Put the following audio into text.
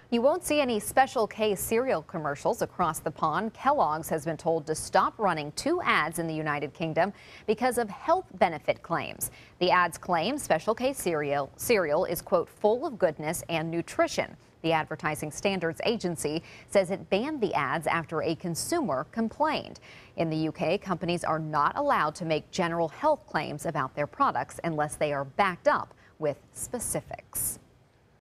You won't see any Special K cereal commercials across the pond. Kellogg's has been told to stop running 2 ads in the United Kingdom because of health benefit claims. The ads claim Special K cereal is, quote, full of goodness and nutrition. The Advertising Standards Agency says it banned the ads after a consumer complained. In the UK, companies are not allowed to make general health claims about their products unless they are backed up with specifics.